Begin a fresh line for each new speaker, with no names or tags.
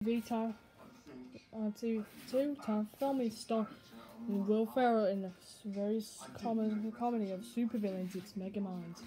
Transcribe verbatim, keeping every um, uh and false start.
Vita uh, T V two time film is starring Will Ferrell in a very common comedy of supervillains. It's Megamind.